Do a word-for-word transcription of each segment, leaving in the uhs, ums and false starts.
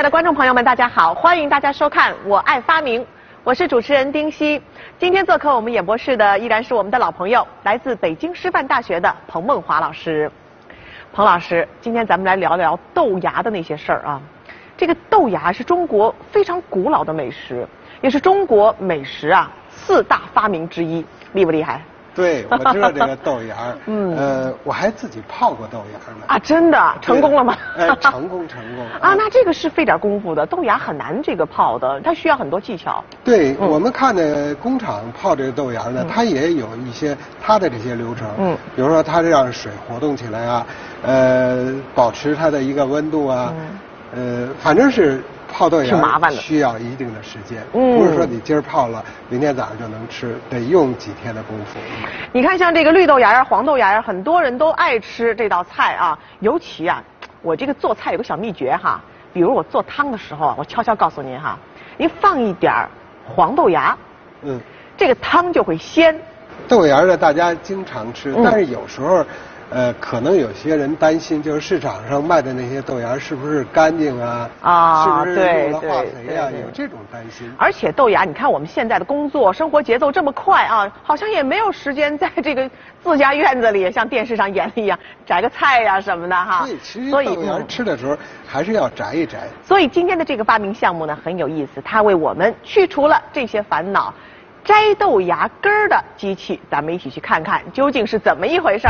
的观众朋友们，大家好，欢迎大家收看《我爱发明》，我是主持人丁希。今天做客我们演播室的依然是我们的老朋友，来自北京师范大学的彭梦华老师。彭老师，今天咱们来聊聊豆芽的那些事儿啊。这个豆芽是中国非常古老的美食，也是中国美食啊四大发明之一，厉不厉害？ 对，我知道这个豆芽儿，嗯，呃，我还自己泡过豆芽呢。 啊，真的成功了吗？ 哎，成功成功。 啊，那这个是费点功夫的，豆芽很难这个泡的，它需要很多技巧。 对，嗯、我们看的工厂泡这个豆芽呢，嗯、它也有一些它的这些流程，嗯，比如说它让水活动起来啊，呃，保持它的一个温度啊，嗯、呃，反正是。泡豆芽挺麻烦的， 需要一定的时间，嗯，不是说你今儿泡了，明天早上就能吃，得用几天的功夫。 你看，像这个绿豆芽呀、黄豆芽呀，很多人都爱吃这道菜啊。尤其啊，我这个做菜有个小秘诀哈，比如我做汤的时候啊，我悄悄告诉您哈，您放一点黄豆芽，嗯，这个汤就会鲜。 豆芽呢，大家经常吃，嗯、但是有时候。呃，可能有些人担心，就是市场上卖的那些豆芽是不是干净啊？啊，是不是用了化肥啊？有这种担心。 而且豆芽，你看我们现在的工作生活节奏这么快啊，好像也没有时间在这个自家院子里像电视上演的一样摘个菜呀、啊、什么的哈。 对，其实豆芽吃的时候还是要摘一摘。 所以今天的这个发明项目呢很有意思，它为我们去除了这些烦恼。摘豆芽根儿的机器，咱们一起去看看究竟是怎么一回事儿。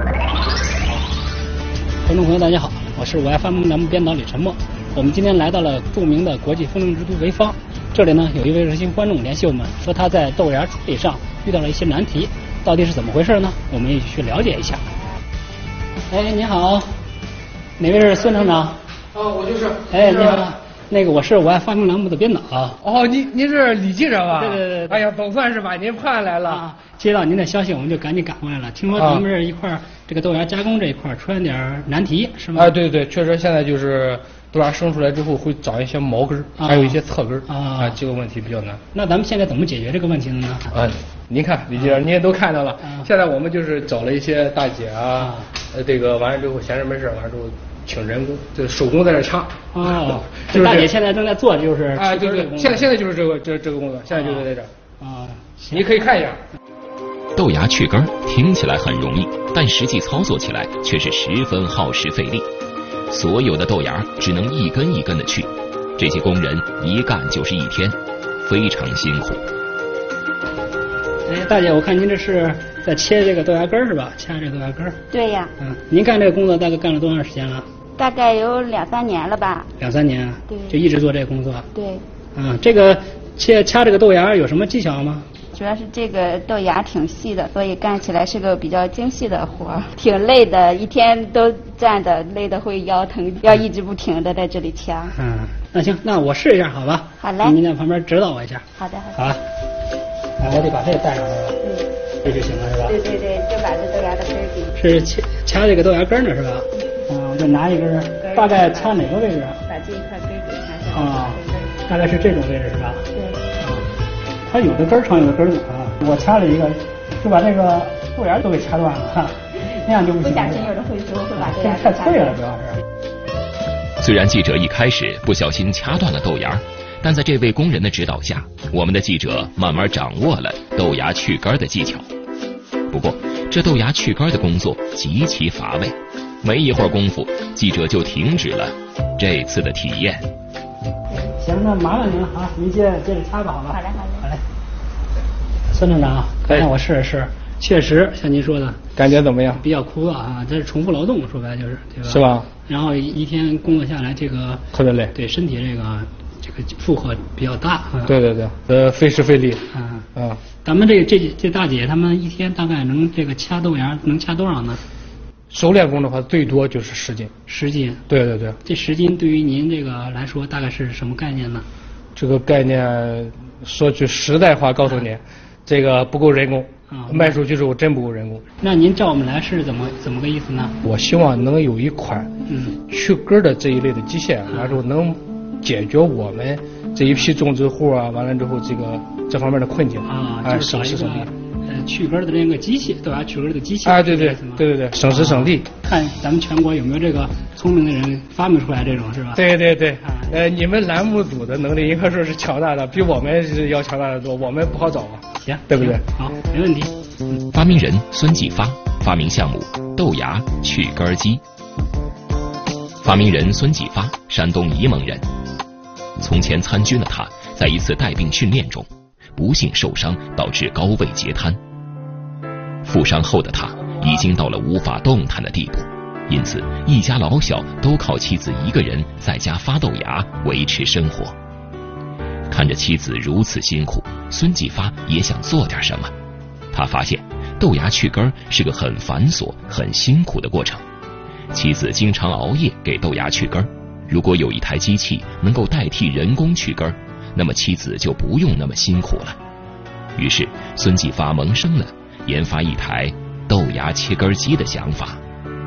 观众朋友，大家好，我是我爱发明栏目编导李晨墨。我们今天来到了著名的国际风筝之都潍坊，这里呢有一位热心观众联系我们，说他在豆芽处理上遇到了一些难题，到底是怎么回事呢？我们一起去了解一下。哎，你好，哪位是孙厂长？ 哦，我就是。 哎，你好。那个我是我爱发明栏目的编导。 哦，您您是李记者吧？ 对对对。 哎呀，总算是把您盼来了。啊、 接到您的消息，我们就赶紧赶过来了。听说咱们这一块、啊、这个豆芽加工这一块出现点难题，是吗？ 啊，对对，确实现在就是豆芽生出来之后会长一些毛根，啊、还有一些侧根啊，啊，这个问题比较难。 那咱们现在怎么解决这个问题呢？ 啊，您看李记者，您也都看到了。啊、现在我们就是找了一些大姐啊，呃、啊，这个完了之后闲着没事，完了之后。请人工，就手工在这掐。 哦，就是大姐现在正在做，就是啊，对对，现在现在就是这个这这个工作，现在就是在这儿。啊，你可以看一下。 豆芽去根听起来很容易，但实际操作起来却是十分耗时费力。所有的豆芽只能一根一根的去，这些工人一干就是一天，非常辛苦。 哎，大姐，我看您这是在切这个豆芽根是吧？掐这个豆芽根。 对呀。 嗯，您干这个工作大概干了多长时间了？ 大概有两三年了吧。 两三年。 对。 就一直做这个工作。 对。 嗯，这个切掐这个豆芽有什么技巧吗？ 主要是这个豆芽挺细的，所以干起来是个比较精细的活，挺累的，一天都站着，累得会腰疼，要一直不停的在这里掐。 嗯，那行，那我试一下好吧？ 好嘞。 您在旁边指导我一下。 好的，好的。 好。啊，我得把这个带上来了。嗯。这就行了是吧？ 对对对，就把这豆芽的根儿给。 是掐掐这个豆芽根呢是吧？嗯，我就拿一根，大概掐哪个位置啊？ 把这一块根给掐下来。 啊，大概是这种位置是吧？ 对。 啊，它有的根长，有的根短啊。我掐了一个，就把这个豆芽都给掐断了，哈，那样就不行。 不小心有的会说会把豆芽太脆了，主要是。 虽然记者一开始不小心掐断了豆芽。但在这位工人的指导下，我们的记者慢慢掌握了豆芽去根的技巧。不过，这豆芽去根的工作极其乏味，没一会儿功夫，记者就停止了这次的体验。 行，那麻烦您了啊，您接接着掐吧，好吧？ 好嘞，好嘞。 好嘞。孙厂长，刚才我试了试，确实像您说的， 感觉怎么样？ 比较枯燥啊，这是重复劳动，说白了就是，对吧？ 是吧？ 然后一天工作下来，这个特别累， 对身体这个。这个负荷比较大，啊、 对对对，呃，费时费力。 嗯嗯， 咱们这这这大姐，他们一天大概能这个掐豆芽能掐多少呢？ 熟练工的话，最多就是十斤。 十斤。 对对对。 这十斤对于您这个来说，大概是什么概念呢？ 这个概念说句实在话，告诉你，啊、这个不够人工。啊，卖出去之后真不够人工。 那您叫我们来是怎么怎么个意思呢？ 我希望能有一款嗯去根的这一类的机械，完之后能。解决我们这一批种植户啊，完了之后这个这方面的困境啊，就是省时省力。呃，去根的这样一个机器，豆芽去根的机器。 啊，对对对对对，省时省力。 看咱们全国有没有这个聪明的人发明出来这种，是吧？ 对对对，呃，你们栏目组的能力应该说是强大的，比我们是要强大的多，我们不好找啊。 行， 对不对？ 好，没问题。 嗯、发明人孙继发发明项目豆芽去根机。发明人孙继发，山东沂蒙人。从前参军的他，在一次带病训练中，不幸受伤，导致高位截瘫。负伤后的他，已经到了无法动弹的地步，因此一家老小都靠妻子一个人在家发豆芽维持生活。看着妻子如此辛苦，孙继发也想做点什么。他发现豆芽去根是个很繁琐、很辛苦的过程。妻子经常熬夜给豆芽去根，如果有一台机器能够代替人工去根，那么妻子就不用那么辛苦了。于是孙继发萌生了研发一台豆芽切根机的想法。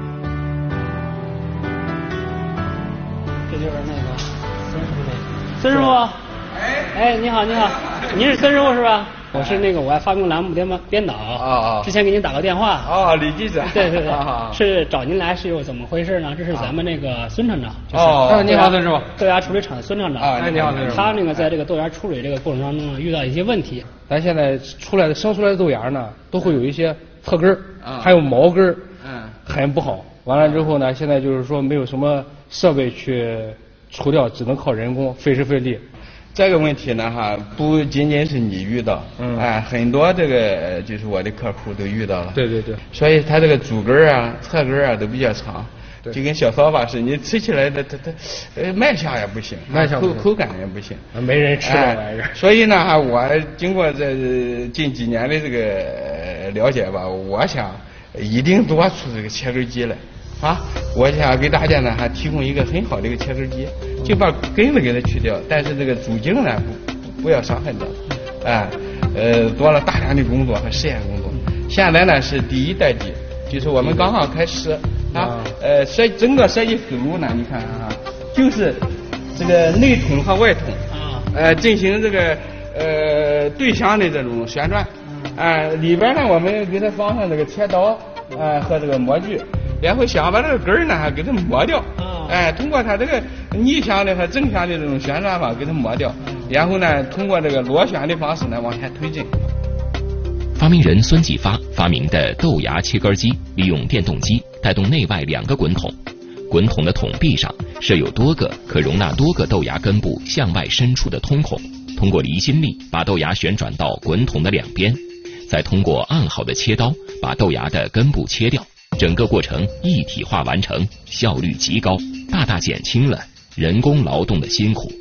这就是那个孙师傅。孙师傅，哎，哎，你好，你好，您是孙师傅是吧？我是那个我爱发明栏目编编导啊，之前给您打过电话啊，李记者， 对对对，是找您来是有怎么回事呢？这是咱们那个孙厂长， 哦，你好，孙师傅， 豆芽处理厂的孙厂长啊，你好，孙师傅， 他那个在这个豆芽处理这个过程当中呢，遇到一些问题。 咱现在出来的生出来的豆芽呢，都会有一些侧根儿，还有毛根儿，嗯，很不好。完了之后呢，现在就是说没有什么设备去除掉，只能靠人工，费时费力。 这个问题呢，哈，不仅仅是你遇到，嗯，哎，很多这个就是我的客户都遇到了。 对对对。 所以它这个主根啊、侧根啊都比较长，就跟小扫把似的，你吃起来的它它呃卖相也不行， 卖相口口感也不行， 没人吃这玩意儿。 所以呢，哈，我经过这近几年的这个了解吧，我想一定多出这个切根机来。啊，我想给大家呢还提供一个很好的一个切根机，就把根子给它去掉，但是这个主茎呢不不要伤害到，哎，呃，做了大量的工作和实验工作。现在呢是第一代机，就是我们刚刚开始啊，呃，设整个设计思路呢，你看啊，就是这个内筒和外筒啊，呃，进行这个呃对向的这种旋转，啊，里边呢我们给它放上这个切刀，呃和这个模具。然后想把这个根儿呢还给它磨掉，哎，通过它这个逆向的和正向的这种旋转法给它磨掉，然后呢通过这个螺旋的方式呢往前推进。 发明人孙继发发明的豆芽切根机，利用电动机带动内外两个滚筒，滚筒的筒壁上设有多个可容纳多个豆芽根部向外伸出的通孔，通过离心力把豆芽旋转到滚筒的两边，再通过按好的切刀把豆芽的根部切掉。整个过程一体化完成，效率极高，大大减轻了人工劳动的辛苦。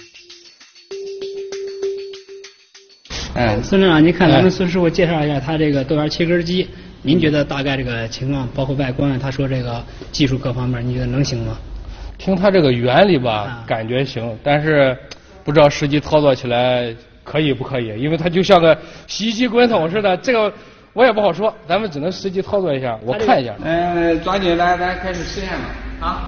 哎，孙厂长，您看咱们孙师傅介绍一下他这个豆芽切根机，您觉得大概这个情况，包括外观，他说这个技术各方面，你觉得能行吗？ 听他这个原理吧，啊、感觉行，但是不知道实际操作起来可以不可以，因为它就像个洗衣机滚筒似的，这个。我也不好说，咱们只能实际操作一下，我看一下。 嗯，抓紧来，咱开始实验吧。啊。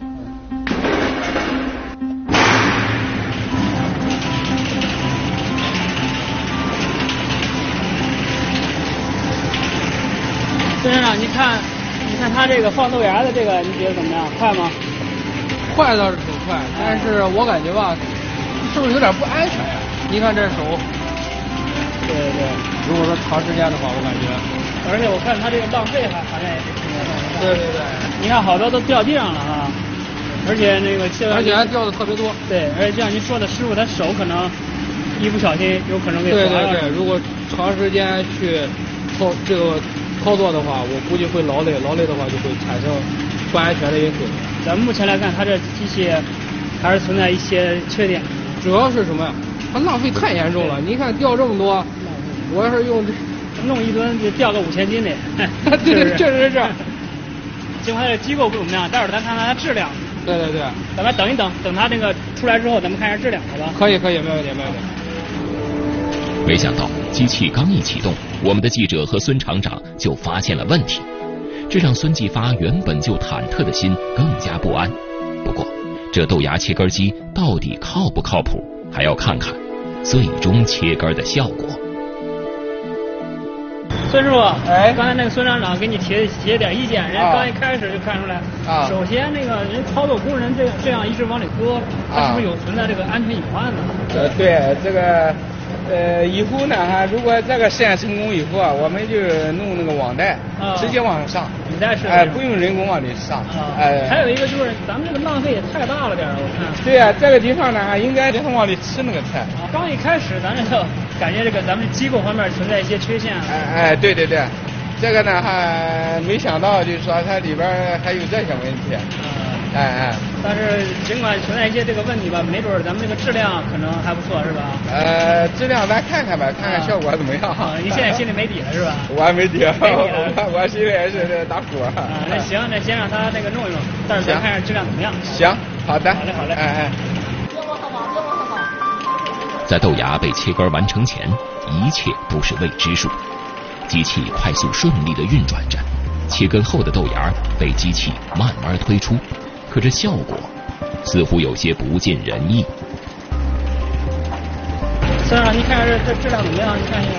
孙厂长，你看，你看他这个放豆芽的这个，你觉得怎么样？快吗？ 快倒是挺快，但是我感觉吧，是不是有点不安全呀？你看这手。 对对对， 如果说长时间的话，我感觉， 而且我看他这个浪费还好像也是挺严重的。 对对对， 你看好多都掉地上了啊，而且那个切完， 而且还掉的特别多。 对，而且就像您说的，师傅他手可能一不小心有可能给划了。对对对，如果长时间去操这个操作的话，我估计会劳累，劳累的话就会产生不安全的因素。 咱们目前来看，它这机器还是存在一些缺点。 主要是什么呀？它浪费太严重了，你看掉这么多，我要是用弄一吨就掉个五千斤得， 对，确实是这样。 尽管它的机构不怎么样，待会儿咱看看它质量。 对对对， 咱们等一等，等它那个出来之后，咱们看一下质量，好吧？ 可以可以，没问题没问题。 没想到机器刚一启动，我们的记者和孙厂长就发现了问题，这让孙继发原本就忐忑的心更加不安。不过，这豆芽切根机到底靠不靠谱？还要看看最终切根的效果。 孙师傅，哎，刚才那个孙厂长给你提提了点意见，人家刚一开始就看出来，啊，首先那个人操作工人这样这样一直往里搁，它是不是有存在这个安全隐患呢？ 呃，对，这个。呃，以后呢哈，如果这个实验成功以后啊，我们就弄那个网带，啊、直接往上上， 履带式， 哎、呃，不用人工往里上。 啊、哎、呃，还有一个就是咱们这个浪费也太大了点儿，我看。 对啊，这个地方呢，应该就是往里吃那个菜。 啊，刚一开始咱这个感觉这个咱们机构方面存在一些缺陷。 哎哎，对对对，这个呢还没想到，就是说它里边还有这些问题。啊哎哎， 但是尽管存在一些这个问题吧，没准咱们这个质量可能还不错，是吧？ 呃，质量咱看看吧，看看效果怎么样。 啊，您现在心里没底了是吧？ 我还没底， 没底了， 我我心里还是打鼓。 啊，那行，那先让他那个弄一弄，但是咱看看质量怎么样。 行，好的， 好嘞，好嘞， 哎哎。 在豆芽被切割完成前，一切都是未知数。机器快速顺利地运转着，切割后的豆芽被机器慢慢推出。可这效果似乎有些不尽人意。 孙长，你看这这质量怎么样？你看一下。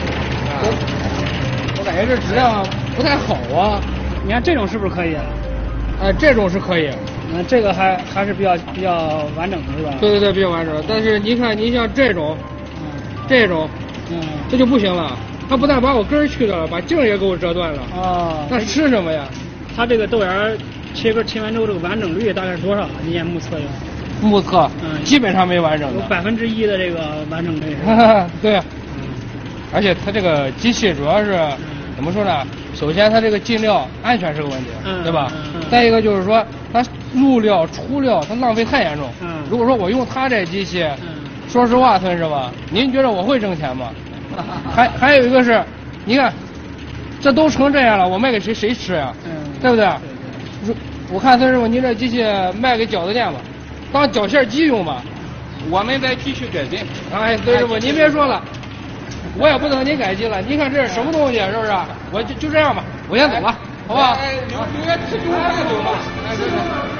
我我感觉这质量不太好啊。 你看这种是不是可以？ 哎，这种是可以。 嗯，这个还还是比较比较完整的是吧？ 对对对，比较完整。但是你看，你像这种，嗯，这种，嗯，这就不行了。它不但把我根儿去掉了，把茎儿也给我折断了。 哦。 那吃什么呀？ 它这个豆芽切割切完之后，这个完整率大概是多少？你也目测用？ 目测，嗯，基本上没完整的。 有百分之一的这个完整率。 对，嗯，而且它这个机器主要是、嗯、怎么说呢？首先它这个进料安全是个问题，嗯、对吧？嗯嗯、再一个就是说它入料出料它浪费太严重。嗯。如果说我用它这机器，嗯、说实话，孙师傅，您觉得我会挣钱吗？还还有一个是，你看，这都成这样了，我卖给谁谁吃呀？嗯。对不对？对。我看孙师傅，您这机器卖给饺子店吧，当绞馅机用吧。 我们再继续改进。 哎，孙师傅，您别说了，我也不等您改进了。您看这是什么东西，是不是？我就就这样吧，我先走了，好不好？ 哎，留留下吃中饭走吧。哎，对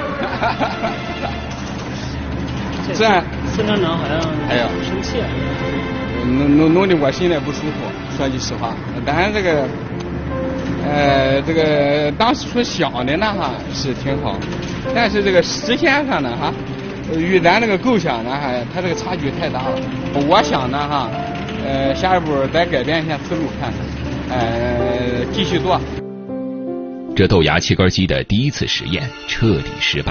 对。是啊。 孙厂长好像哎呀生气了， 弄弄弄得我心里不舒服，说句实话。当然这个。呃，这个当时说想的呢哈是挺好，但是这个实现上呢哈，与咱这个构想呢哈，它这个差距太大了。我想呢哈，呃，下一步再改变一下思路看看，呃，继续做。 这豆芽切割机的第一次实验彻底失败。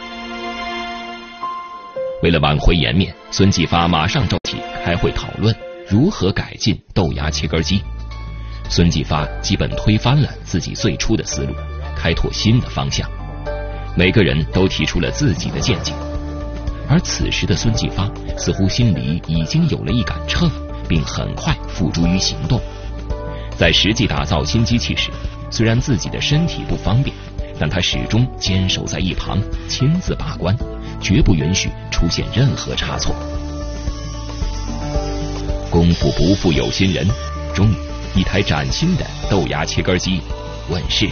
为了挽回颜面，孙继发马上召集开会讨论如何改进豆芽切割机。孙继发基本推翻了自己最初的思路，开拓新的方向。每个人都提出了自己的见解，而此时的孙继发似乎心里已经有了一杆秤，并很快付诸于行动。在实际打造新机器时，虽然自己的身体不方便，但他始终坚守在一旁，亲自把关，绝不允许出现任何差错。功夫不负有心人，终于一台崭新的豆芽切割机问世。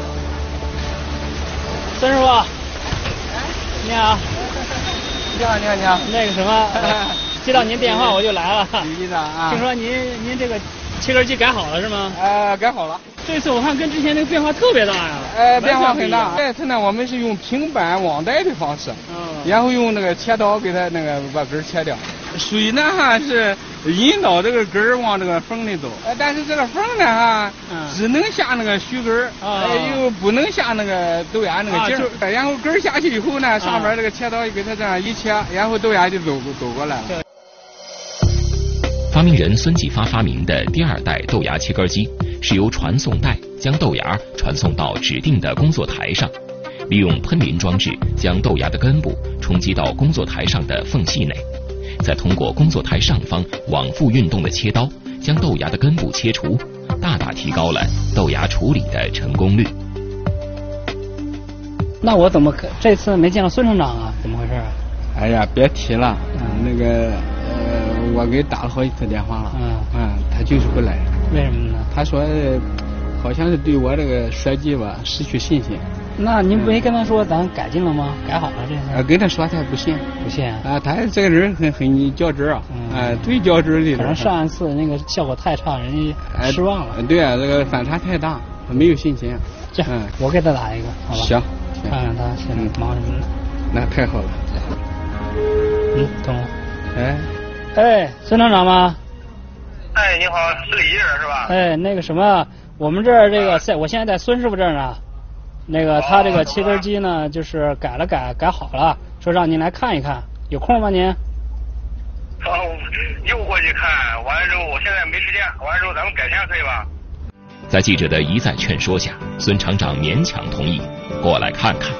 孙师傅，你好。 你好，你好，你好。 那个什么，接到您电话我就来了。 李长啊。 听说您您这个切割机改好了是吗？ 呃，改好了。 这次我看跟之前那个变化特别大呀。 呃，变化很大。这次呢，我们是用平板网带的方式，嗯，然后用那个切刀给它那个把根切掉。水呢哈是引导这个根儿往这个缝里走，呃，但是这个缝呢哈，嗯、只能下那个须根儿，啊、呃，又不能下那个豆芽那个茎儿、啊。然后根儿下去以后呢，上面这个切刀就给它这样一切，然后豆芽就走走过来了。 发明人孙继发发明的第二代豆芽切割机，是由传送带将豆芽传送到指定的工作台上，利用喷淋装置将豆芽的根部冲击到工作台上的缝隙内。再通过工作台上方往复运动的切刀，将豆芽的根部切除，大大提高了豆芽处理的成功率。 那我怎么这次没见到孙厂长啊？怎么回事啊？ 哎呀，别提了，嗯、那个呃，我给打了好几次电话了，嗯嗯，他就是不来。 为什么呢？ 他说好像是对我这个设计吧失去信心。 那您没跟他说咱改进了吗？改好了这个？ 啊，跟他说他不信， 不信啊，他这个人很很较真啊，啊，最较真的。 可能上一次那个效果太差，人家失望了。 对啊，这个反差太大，没有信心。 这样，我给他打一个，好吧？ 行， 看看他现在忙什么呢？ 那太好了。 嗯，懂了。 哎， 哎，孙厂长吗？ 哎，你好，是李毅是吧？ 哎，那个什么，我们这儿这个在，我现在在孙师傅这儿呢。那个他这个切割机呢，就是改了改，改好了，说让您来看一看，有空吗您？ 哦，又过去看，完了之后我现在没时间，完了之后咱们改天可以吧？ 在记者的一再劝说下，孙厂长勉强同意过来看看。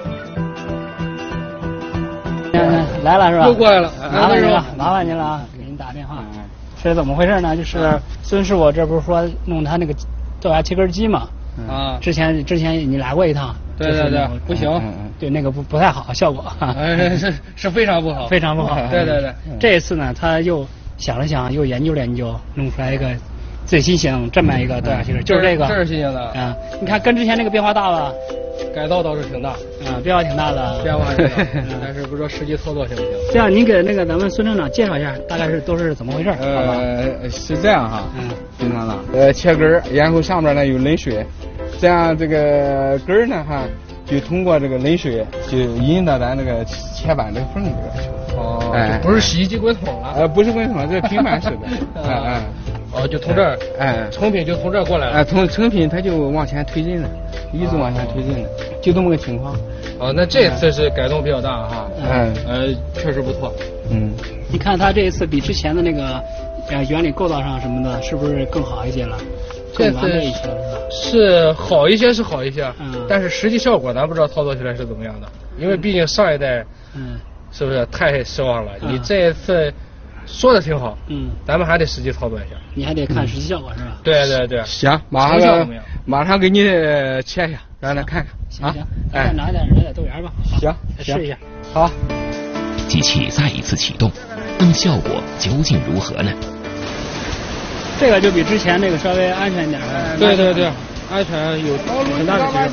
来了是吧？ 又过来了， 麻烦您了，麻烦您了啊！给您打电话，是怎么回事呢？就是孙师傅这不是说弄他那个豆芽切割机嘛？ 啊， 之前之前你来过一趟， 对对对，不行， 对那个不不太好，效果， 哎是是非常不好， 非常不好。 对对对， 这一次呢，他又想了想，又研究了研究，弄出来一个最新型这么一个豆芽切割，就是这个， 这是新型的啊。你看跟之前那个变化大吧？ 改造倒是挺大， 啊，变化挺大的， 变化挺大，但是不知道实际操作行不行。 这样，您给那个咱们孙厂长介绍一下，大概是都是怎么回事？ 呃，是这样哈， 嗯， 孙厂长，呃，切根儿，然后上面呢有冷水。这样这个根儿呢哈，就通过这个冷水就引到咱这个切板这个缝里边去。 哦，哎，不是洗衣机滚筒了。 呃，不是滚筒，这是平板式的。哎哎。 哦，就从这儿，哎，成品就从这儿过来了。 哎，从成品它就往前推进了，一直往前推进了，就这么个情况。 哦，那这次是改动比较大哈。 嗯。 呃，确实不错。 嗯。 你看它这一次比之前的那个呃原理构造上什么的，是不是更好一些了？ 这次是好一些，是好一些，嗯，但是实际效果咱不知道操作起来是怎么样的，因为毕竟上一代， 嗯， 是不是太失望了？你这一次说的挺好， 嗯， 咱们还得实际操作一下， 你还得看实际效果是吧？ 对对对， 行，马上马上给你切一下，让他看看。 行行，再拿点拿点豆芽吧。 行， 试一下。 好， 机器再一次启动，那么效果究竟如何呢？ 这个就比之前那个稍微安全一点。 对对对，安全有很大的提升。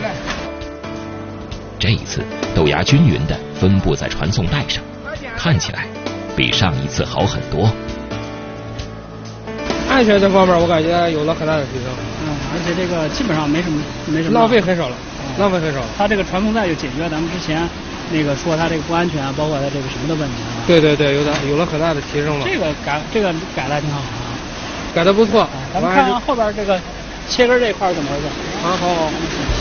这一次豆芽均匀地分布在传送带上，看起来比上一次好很多。 安全这方面我感觉有了很大的提升。 嗯，而且这个基本上没什么没什么浪费很少了，嗯、浪费很少了。 它这个传送带就解决咱们之前那个说它这个不安全啊，包括它这个什么的问题啊。 对对对，有的有了很大的提升了。 这个改这个改的挺好啊。 改的不错， 咱们看看后边这个切根这一块怎么回事？ 好好好。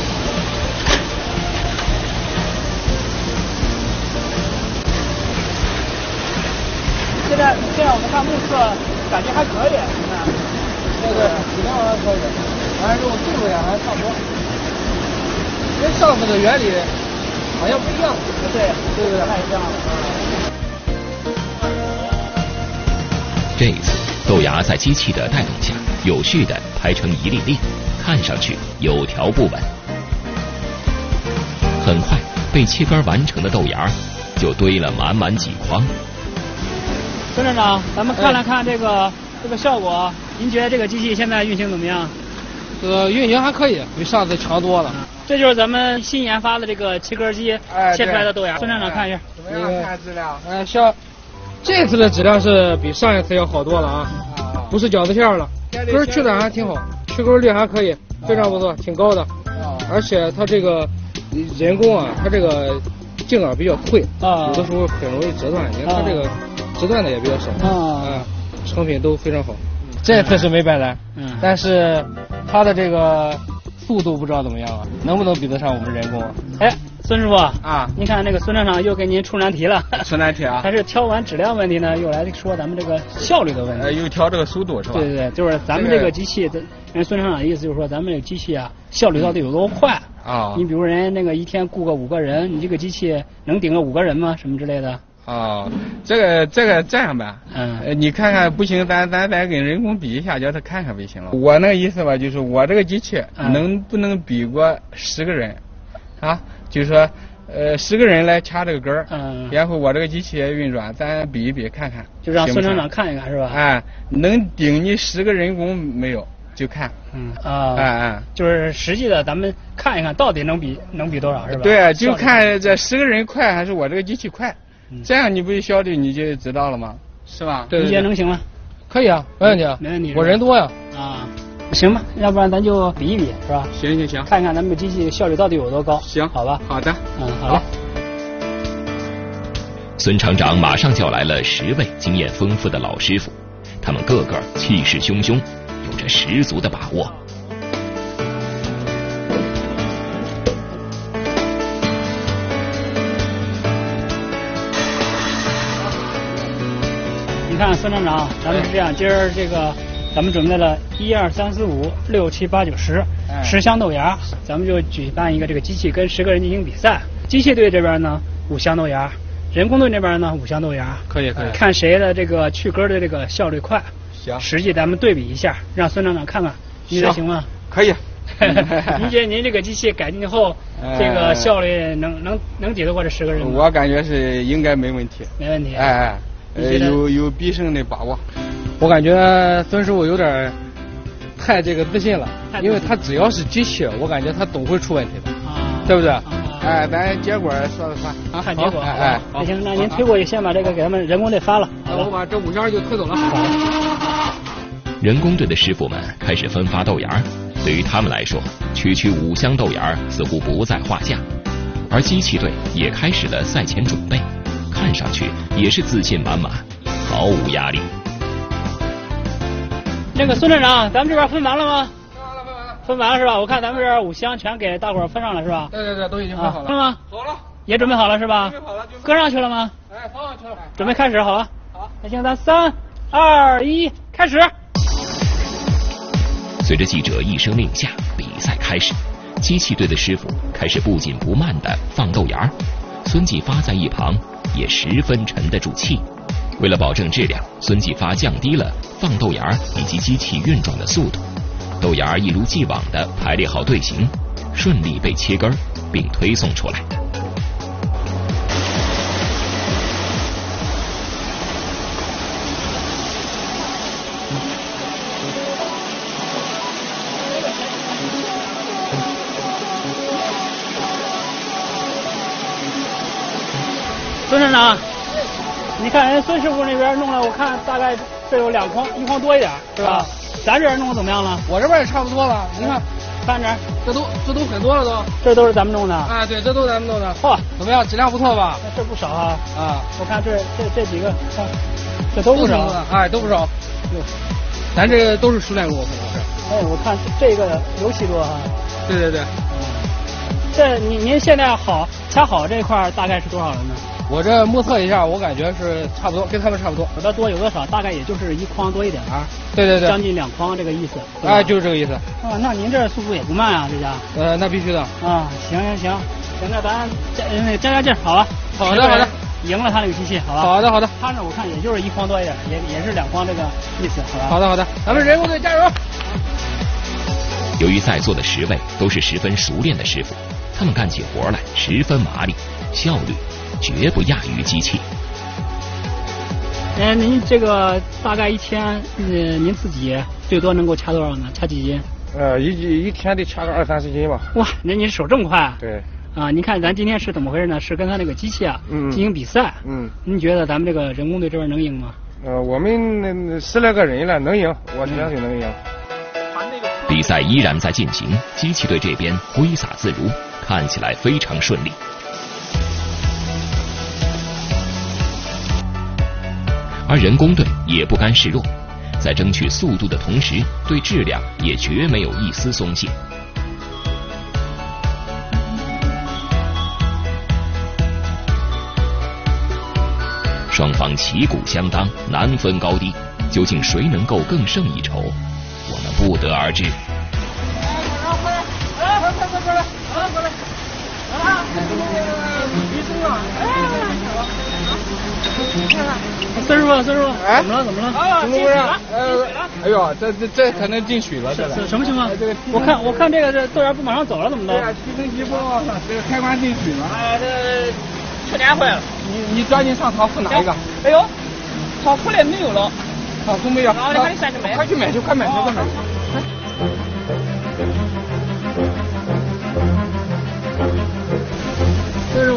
现在现在我们看目测，感觉还可以，你看，这个质量还可以，完了之后速度也还差不多， 跟上次的原理好像不一样。 对对对，太像了。 这一次。豆芽在机器的带动下，有序地排成一粒粒，看上去有条不紊。很快，被切割完成的豆芽就堆了满满几筐。 孙站长，咱们看了看这个、哎、这个效果，您觉得这个机器现在运行怎么样？ 这个运行还可以，比上次强多了。 嗯、这就是咱们新研发的这个切割机切出来的豆芽。孙站长看一下， 怎么样？看质量？ 哎，像。这次的质量是比上一次要好多了啊，不是饺子馅了，根儿去的还挺好，去根率还可以，非常不错，挺高的，而且它这个人工啊，它这个茎啊比较脆，有的时候很容易折断，你看它这个折断的也比较少，啊，成品都非常好。这次是没白来，嗯，但是它的这个速度不知道怎么样啊，能不能比得上我们人工啊？ 哎。孙师傅啊， 您看那个孙厂长又给您出难题了。 出难题啊？ 还是挑完质量问题呢，又来说咱们这个效率的问题。 呃，又挑这个速度是吧？ 对对对，就是咱们这个机器，人孙厂长的意思就是说，咱们这个机器啊，效率到底有多快啊？ 你比如人那个一天雇个五个人，你这个机器能顶个五个人吗？什么之类的？ 哦，这个这个这样吧， 嗯， 呃，你看看不行，咱咱再跟人工比一下，叫他看看就行了。我那个意思吧，就是我这个机器能不能比过十个人，啊，就是说。呃，十个人来掐这个根儿，嗯，然后我这个机器运转，咱比一比看看， 就让孙厂长看一看是吧？ 哎，能顶你十个人工没有？ 就看。 嗯啊， 哎哎， 就是实际的，咱们看一看到底能比能比多少是吧？ 对，就看这十个人快还是我这个机器快，嗯、这样你不效率你就知道了吗？是吧？ 对，你觉得能行吗？ 可以啊，没问题啊， 没问题。 我人多呀。 啊，行吧，要不然咱就比一比，是吧？ 行行行， 看看咱们机器效率到底有多高。 行， 好吧。 好的， 嗯，好嘞。 孙厂长马上叫来了十位经验丰富的老师傅，他们个个气势汹汹，有着十足的把握。 你看孙厂长，咱们是这样，今儿这个咱们准备了一二三四五六七八九十十箱豆芽，咱们就举办一个这个机器跟十个人进行比赛。机械队这边呢五箱豆芽，人工队这边呢五箱豆芽， 可以可以， 看谁的这个去根的这个效率快。 行， 实际咱们对比一下，让孙厂长看看，你觉得行吗？ 可以。 您觉得您这个机器改进后，这个效率能能能抵得过这十个人吗？ 我感觉是应该没问题。 没问题。 哎哎。呃，有有必胜的把握。 我感觉孙师傅有点太这个自信了，因为他只要是机器，我感觉他总会出问题的，啊、对不对？啊、 哎，咱结果说了算。 啊，看结果。 哎， 那行，那您推过去，先把这个给他们人工队发了。 好了，我把这五箱就推走了。 人工队的师傅们开始分发豆芽，对于他们来说，区区五箱豆芽似乎不在话下，而机器队也开始了赛前准备。看上去也是自信满满，毫无压力。 那个孙站长，咱们这边分完了吗？分完了，分完了，分完了是吧？我看咱们这边五箱全给大伙儿分上了是吧？ 对对对，都已经分好了。 分吗？ 好了， 也准备好了是吧？ 准备好了， 搁上去了吗？ 哎，放上去了。 准备开始，好了。 好， 那行，咱三二一，开始。 随着记者一声令下，比赛开始。机器队的师傅开始不紧不慢地放豆芽，孙继发在一旁也十分沉得住气。为了保证质量，孙继发降低了放豆芽以及机器运转的速度，豆芽一如既往地排列好队形，顺利被切根并推送出来。 孙站长，你看人孙师傅那边弄了，我看大概这有两筐，一筐多一点，是吧？啊、咱这边弄的怎么样了？ 我这边也差不多了，你看， 看着， 这都这都很多了都。 这都是咱们弄的。 啊，对，这都是咱们弄的。 嚯， 怎么样？质量不错吧？ 这不少啊。 啊， 我看这这这几个，啊、这都不少。 哎，都不少。咱这个都是熟练路，可能是。 哎，我看这个尤其多哈。 对对对。 这您您现在好掐好这一块大概是多少了呢？ 我这目测一下，我感觉是差不多，跟他们差不多。 有的多，有的少，大概也就是一筐多一点儿。 对对对， 将近两筐这个意思。 哎，就是这个意思。 啊，那您这速度也不慢啊，这家。 呃，那必须的。 啊，行行行，行，那咱加那加加劲，好吧？ 好的好的。 赢了他那个机器，好吧？ 好的好的。 他那我看也就是一筐多一点，也也是两筐这个意思，好吧？ 好的好的，咱们人工队加油！ 由于在座的十位都是十分熟练的师傅，他们干起活来十分麻利，效率绝不亚于机器。 哎，您这个大概一天，呃，您自己最多能够掐多少呢？掐几斤？ 呃，一一天得掐个二三十斤吧。 哇，那您手这么快啊？ 对。 啊，您看咱今天是怎么回事呢？是跟他那个机器啊， 嗯， 进行比赛。 嗯。 您觉得咱们这个人工队这边能赢吗？ 呃，我们十来个人了，能赢，我相信能赢。 比赛依然在进行，机器队这边挥洒自如，看起来非常顺利。而人工队也不甘示弱，在争取速度的同时，对质量也绝没有一丝松懈。双方旗鼓相当，难分高低，究竟谁能够更胜一筹，我们不得而知。 孙师傅，孙师傅， 哎， 怎么了？怎么了？ 啊，怎么回事？呃，哎呦，这这这可能进水了，这是什么情况？我看我看这个这豆芽不马上走了，怎么的？ 对啊，提升机不往上，这个开关进水了。 哎，这缺电坏了。 你你抓紧上厂库拿一个。 哎呦，厂库里没有了。 厂库没有。 啊，你赶紧上去买。 快去买去，快买去，快买去。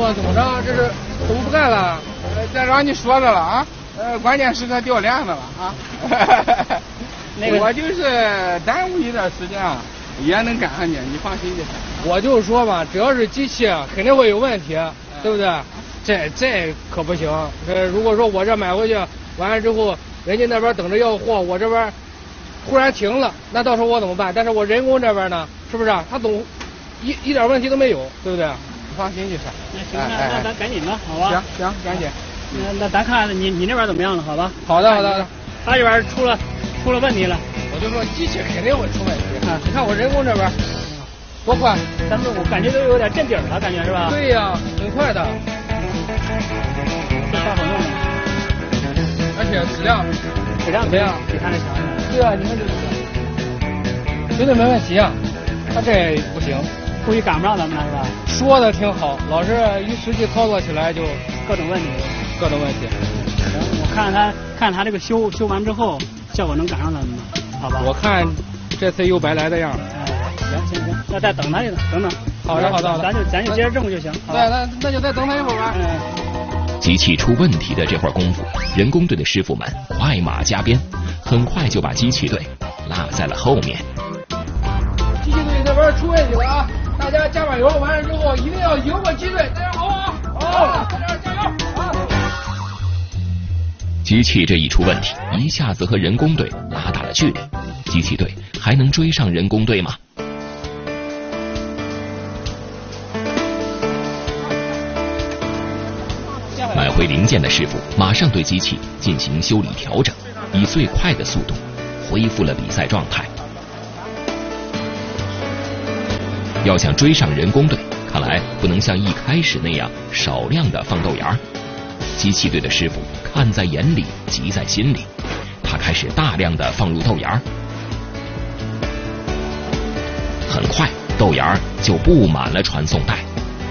说怎么着？这是怎么不干了？ 呃，再让你说着了啊！呃，关键是它掉链子了啊！那个我就是耽误一点时间啊，也能赶上去，你放心就行。 我就说吧，只要是机器，肯定会有问题，对不对？这这可不行。呃，如果说我这买回去完了之后，人家那边等着要货，我这边忽然停了，那到时候我怎么办？但是我人工这边呢，是不是？他总一一点问题都没有，对不对？ 你放心就是。 那行，那那咱赶紧吧，好吧？ 行行，赶紧。 那那咱看你你那边怎么样了，好吧？ 好的好的好的。 他这边出了出了问题了， 我就说机器肯定会出问题。啊，你看我人工这边多快， 但是我感觉都有点见底了，感觉是吧？ 对呀，很快的。 这大好用的， 而且质量质量怎么样？ 比他那强。 对啊，你看这个，绝对没问题啊。他这不行， 估计赶不上咱们了是吧？ 说的挺好，老是一实际操作起来就各种问题， 各种问题。 行，我看看他看他这个修修完之后，效果能赶上咱们吗？好吧。 我看这次又白来的样。 哎，行行行，那再等他一等，等等。 好的好的， 咱就咱就接着挣就行。 对，那那就再等他一会儿吧。 嗯。 机器出问题的这会儿功夫，人工队的师傅们快马加鞭，很快就把机器队落在了后面。 机器队这边出问题了啊！大家加把油，完了之后一定要赢过机队，大家好啊！好，大家加油啊！ 机器这一出问题，一下子和人工队拉大了距离。机器队还能追上人工队吗？买回零件的师傅马上对机器进行修理调整，以最快的速度恢复了比赛状态。要想追上人工队，看来不能像一开始那样少量的放豆芽。机器队的师傅看在眼里，急在心里，他开始大量的放入豆芽。很快，豆芽就布满了传送带。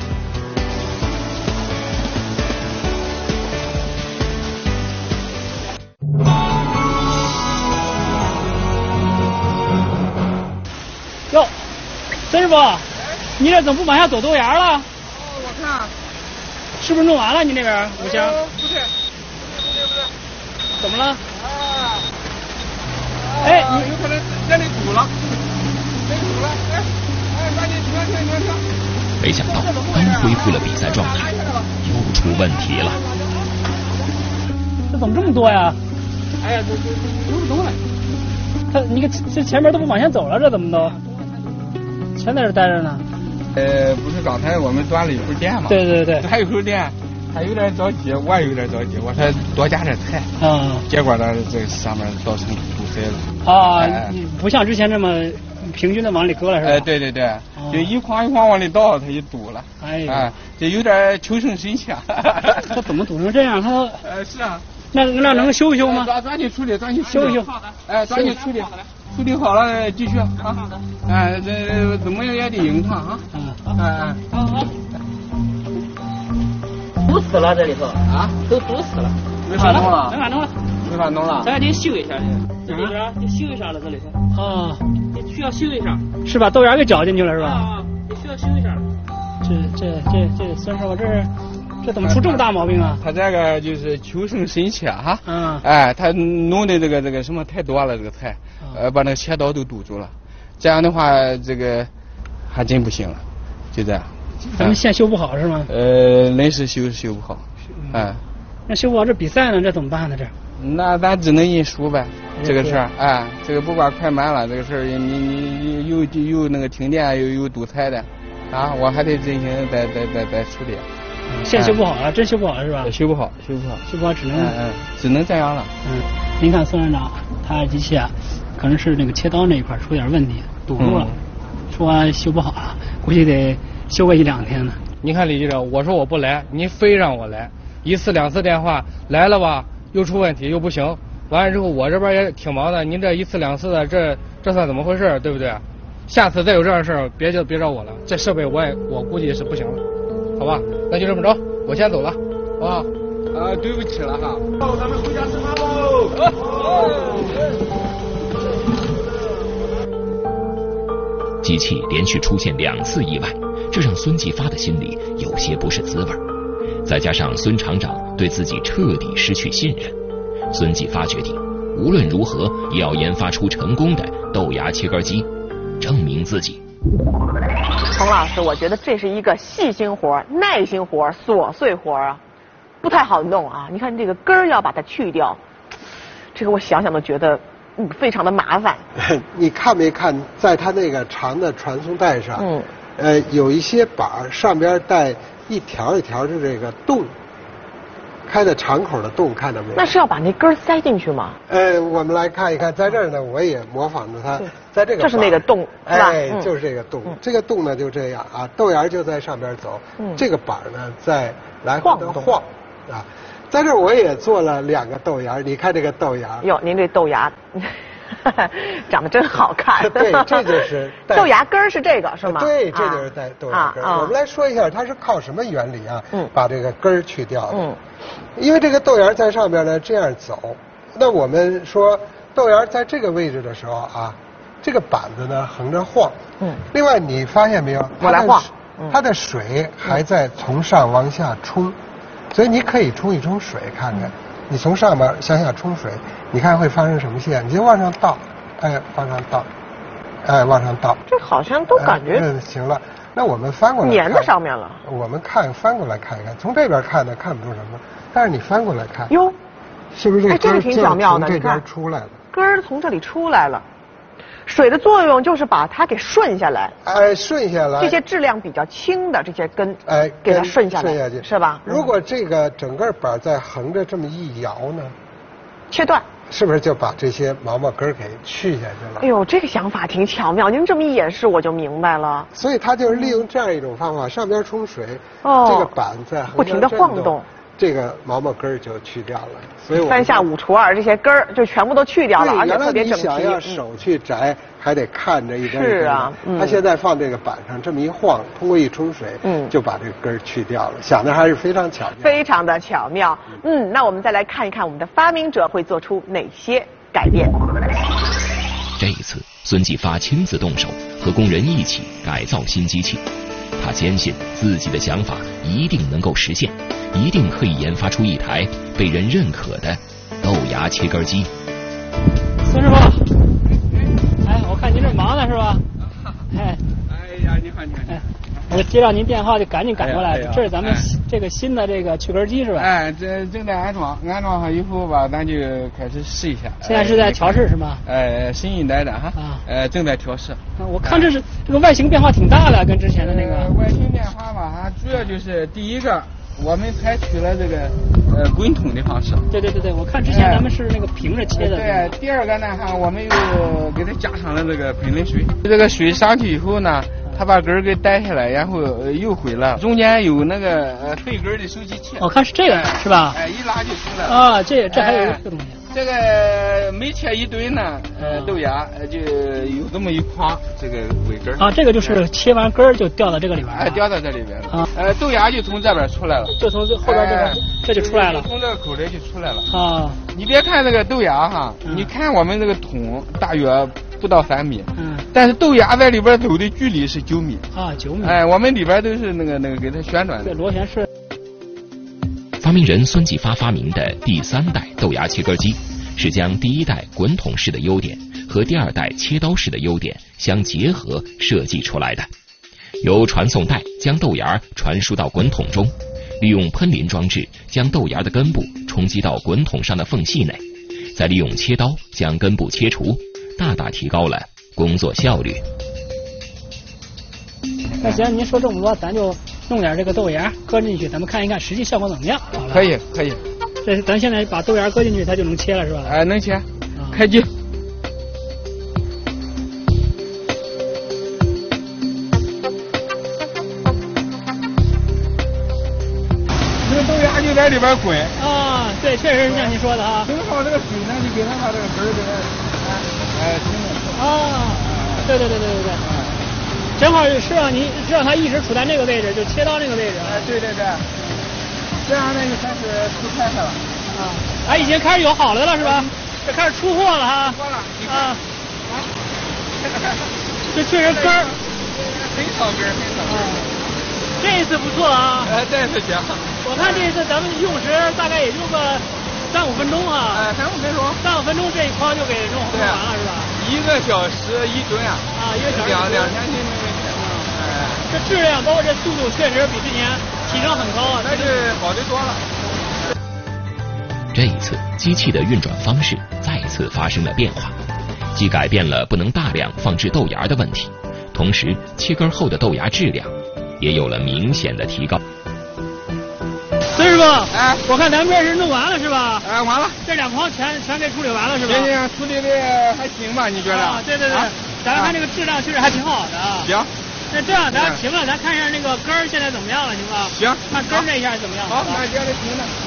哟，曾师傅，你这怎么不往下走豆芽了？ 哦，我看， 是不是弄完了？你那边五箱？ 不对，不对不对， 怎么了？ 啊， 哎， 你有可能这里堵了，这里堵了，哎哎，赶紧停停停停！ 没想到刚恢复了比赛状态，又出问题了。 这怎么这么多呀？ 哎呀，这这这不动了。 他，你看这前面都不往前走了，这怎么都？全在这待着呢。 呃，不是刚才我们端了一口电吗？ 对对对。 还有口电，他有点着急，我也有点着急，我说多加点菜。 啊、嗯。 结果呢，这个上面造成堵塞了。 啊，哎、不像之前这么平均的往里搁了是吧？ 哎、呃，对对对，哦、就一筐一筐往里倒，它就堵了。 哎呀， 啊，这有点求生神器。 他怎么堵成这样？他呃是啊。 那那能修一修吗？ 抓抓紧处理，抓紧修一修。 哎，抓紧处理，处理好了继续啊。哎，这怎么样也得赢他啊。嗯。哎哎。好好。 堵死了这里头啊， 都堵死了。 没法弄了。 没法弄了。 没法弄了。 咱得修一下这里边，得修一下了这里头。 啊。 得需要修一下。 是把豆芽给搅进去了是吧？ 啊，得需要修一下。 这这这这孙师傅这是。这怎么出这么大毛病啊？ 他这个就是求生神器啊！哈， 嗯， 哎，他弄的这个这个什么太多了，这个菜，呃，把那个切刀都堵住了。这样的话，这个还真不行了，就这样。 咱们线修不好是吗？ 呃，临时修修不好，哎。 那修不好这比赛呢？这怎么办呢？这？ 那咱只能认输呗，这个事儿，哎，这个不管快慢了，这个事儿你你又又那个停电又有堵塞的，啊，我还得进行再再再再处理。 线修不好了，真修不好了是吧？ 修不好，修不好， 修不好只能， 嗯嗯，只能这样了。 嗯，您看孙院长，他的机器啊，可能是那个切刀那一块出点问题，堵住了，说修不好了，估计得修个一两天呢。 你看李记者，我说我不来，您非让我来，一次两次电话来了吧，又出问题又不行，完了之后我这边也挺忙的，您这一次两次的，这这算怎么回事，对不对？下次再有这样的事儿，别就别找我了，这设备我也我估计是不行了。好吧，那就这么着，我先走了，好不好？ 啊，对不起了哈。 哦，咱们回家吃饭喽。 机器连续出现两次意外，这让孙继发的心里有些不是滋味。 再加上孙厂长对自己彻底失去信任，孙继发决定无论如何也要研发出成功的豆芽切割机，证明自己。 彭老师，我觉得这是一个细心活、耐心活、琐碎活啊，不太好弄啊。你看这个根儿要把它去掉，这个我想想都觉得嗯非常的麻烦。 你看没看，在它那个长的传送带上，嗯，呃，有一些板儿上边带一条一条的这个洞，开的敞口的洞，看到没有？ 那是要把那根儿塞进去吗？ 呃，我们来看一看，在这儿呢，我也模仿着它，在这个这是那个洞，是吧？ 哎，就是这个洞。嗯、这个洞呢就这样啊，豆芽就在上边走，嗯、这个板呢在来回的晃，啊，在这儿我也做了两个豆芽，你看这个豆芽。 哟，您这豆芽。长得真好看。 对，这就是豆芽根儿是这个是吗？ 对，这就是带豆芽根儿。啊、我们来说一下它是靠什么原理啊？嗯，把这个根儿去掉的。嗯，因为这个豆芽在上边呢这样走，那我们说豆芽在这个位置的时候啊，这个板子呢横着晃。嗯。另外你发现没有？ 我来晃。 它的水还在从上往下冲，所以你可以冲一冲水看看。嗯，你从上面向下冲水，你看会发生什么现象？你就往上倒，哎，往上倒，哎，往上倒。 这好像都感觉。 嗯，行了，那我们翻过来。 粘在上面了。 我们看翻过来看一看，从这边看呢看不出什么，但是你翻过来看。 哟， 是不是这个根儿挺巧妙的？ 从这边出来了。 根儿从这里出来了。水的作用就是把它给顺下来， 哎，顺下来。 这些质量比较轻的这些根，哎，给它顺下来， 顺下去， 是吧？ 如果这个整个板再横着这么一摇呢， 切断， 是不是就把这些毛毛根给去下去了？ 哎呦，这个想法挺巧妙，您这么一演示我就明白了。 所以它就是利用这样一种方法，上边冲水，哦，这个板在不停地晃动。 这个毛毛根儿就去掉了，所以我三下五除二，这些根儿就全部都去掉了，而且特别整齐。 想要手去摘，嗯、还得看着一根一根。 是啊， 嗯、他现在放这个板上，这么一晃，通过一冲水，嗯，就把这个根儿去掉了。想的还是非常巧妙， 非常的巧妙。嗯，那我们再来看一看我们的发明者会做出哪些改变。 这一次，孙继发亲自动手，和工人一起改造新机器。他坚信自己的想法一定能够实现。一定可以研发出一台被人认可的豆芽切割机。 孙师傅，哎，我看您这忙呢是吧？哎， 哎呀，你好，你好，哎， 我接到您电话就赶紧赶过来，哎、这是咱们这个新的这个去根机是吧？ 哎，这正在安装，安装好以后吧，咱就开始试一下。 现在是在调试是吗？ 哎，新一代的哈，啊，呃，正在调试。 啊，我看这是这个外形变化挺大的，跟之前的那个。 呃、外形变化吧，它主要就是第一个。我们采取了这个呃滚筒的方式。 对对对对，我看之前咱们是那个平着切的。 对，第二个呢哈，我们又给它加上了这个喷冷水。这个水上去以后呢，它把根儿给带下来，然后又回来了。中间有那个呃对根的收集器。 我看是这个是吧？ 哎，一拉就出来了。 啊，这这还有这个东西。 这个每切一吨呢，呃，豆芽就有这么一筐这个尾根啊，这个就是切完根儿就掉到这个里边哎，掉到这里边了啊。呃，豆芽就从这边出来了， 就从这后边这个、哎、这就出来了， 从这个口里就出来了啊。你别看这个豆芽哈，嗯、你看我们这个桶大约不到三米，嗯，但是豆芽在里边走的距离是九米啊，九米。 哎，我们里边都是那个那个给它旋转的。 对，螺旋式。 发明人孙继发发明的第三代豆芽切割机，是将第一代滚筒式的优点和第二代切刀式的优点相结合设计出来的。由传送带将豆芽传输到滚筒中，利用喷淋装置将豆芽的根部冲击到滚筒上的缝隙内，再利用切刀将根部切除，大大提高了工作效率。 那行，您说这么多，咱就弄点这个豆芽搁进去，咱们看一看实际效果怎么样。 可以，可以。 这咱现在把豆芽搁进去，它就能切了，是吧？ 哎，能切。开机。这个豆芽就在里边滚。 啊，对，确实是像您说的啊。 正好这个水呢，就给它把这个根儿给它，哎，停了。 啊，对对对对对对。正好是让你是让它一直处在那个位置，就切到那个位置。 哎，对对对。这样呢就开始出菜了。 啊，哎，已经开始有好的了是吧？这开始出货了哈。 出货了。 啊。这确实根儿。 很少根儿，很少根儿。 这一次不错啊。 哎，这一次行。 我看这次咱们用时大概也就个三五分钟啊。 哎，三五分钟。 三五分钟这一筐就给弄弄完了是吧？ 一个小时一吨啊。 啊，一个小时。 两两千斤没问题。哎。 这质量包括这速度确实比之前提升很高啊。 那是好的多了。 这一次，机器的运转方式再次发生了变化，既改变了不能大量放置豆芽的问题，同时切根后的豆芽质量也有了明显的提高。 孙师傅， 哎， 我看咱们这是弄完了是吧？ 哎，完了， 这两筐全全给处理完了是吧？ 行行，处理的还行吧？你觉得？ 啊，对对对，啊、咱看这个质量确实还挺好的啊。 行。 那这样咱停了，咱看一下那个根儿现在怎么样了，行吧？ 行。 看根儿这一下怎么样？ 好，那接着停了。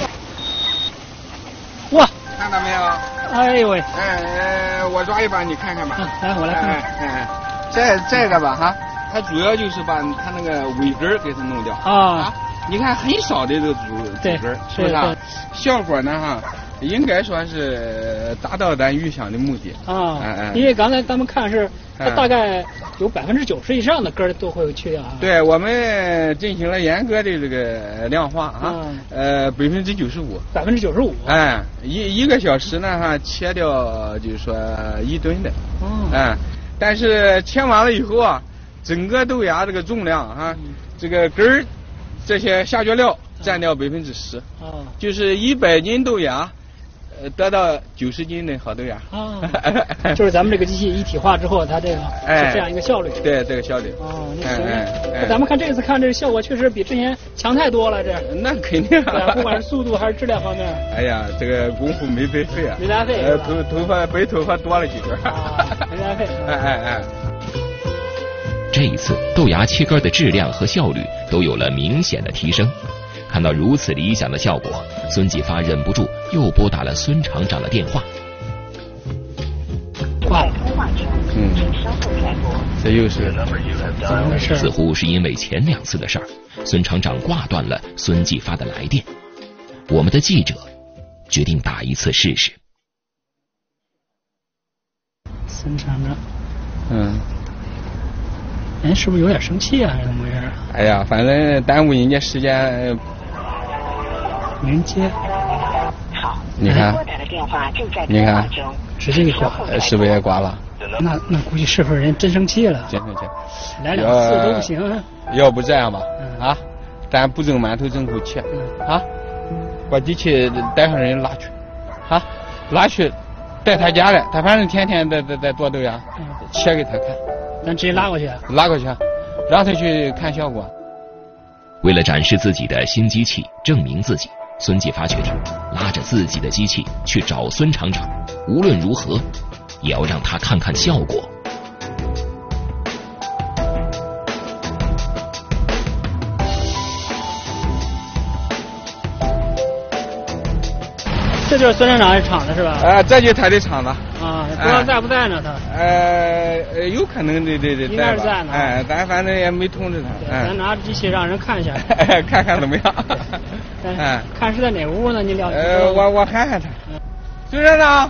哇， 看到没有？ 哎呦喂！ 哎，我抓一把，你看看吧。 啊、来，我来看看。 哎，哎这这个吧哈，它主要就是把它那个尾根儿给它弄掉。 啊。 啊你看很少的这个主主根儿，是不是啊？效果呢哈，应该说是达到咱预想的目的。 啊。 哎哎。 因为刚才咱们看是，它大概有百分之九十以上的根儿都会去掉啊。 对，我们进行了严格的这个量化啊，嗯、呃，百分之九十五。 百分之九十五。 哎，一一个小时呢哈，切掉就是说一吨的。 嗯。 哎，但是切完了以后啊，整个豆芽这个重量啊，嗯、这个根儿这些下脚料占掉百分之十。哦。就是一百斤豆芽。呃，得到九十斤的好豆芽啊，就是咱们这个机器一体化之后，它这个是这样一个效率。 哎、对，这个效率。 哦，那行。哎哎、咱们看这次看这个效果确实比之前强太多了，这。 那肯定啊。 对啊，不管是速度还是质量方面。 哎呀，这个功夫没白费啊。 没白费。 呃，头头发白头发多了几根。 啊，没白费。 哎哎哎。 这一次豆芽切根的质量和效率都有了明显的提升。看到如此理想的效果，孙继发忍不住又拨打了孙厂长的电话。 挂了。 嗯，这又是怎么回事？ 似乎是因为前两次的事儿，孙厂长挂断了孙继发的来电。我们的记者决定打一次试试。 孙厂长， 嗯， 哎，是不是有点生气啊？还是怎么回事？ 哎呀，反正耽误人家时间。 没人接。 好， 你看，你看， 直接给挂， 是不是也挂了？ 那那估计是不是人真生气了？ 真生气， 来两次都不行。 要不这样吧，嗯、啊，咱不蒸馒头蒸口气，嗯、啊，把机器带上人拉去，啊，拉去，带他家来，他反正天天在在在做豆芽，嗯、切给他看。 咱直接拉过去。 拉过去，让他去看效果。 为了展示自己的新机器，证明自己。孙继发决定拉着自己的机器去找孙厂长，无论如何也要让他看看效果。 这就是孙厂长厂子是吧？ 啊、呃，这就是他的厂子。 啊，不知道在不在呢他？ 呃，有可能的，对对， 应该是在呢。 哎，咱反正也没通知他。 哎、咱拿着机器让人看一下， 看看怎么样。 哎，看是在哪屋呢？你了解？ 呃，我我看看他。孙厂长。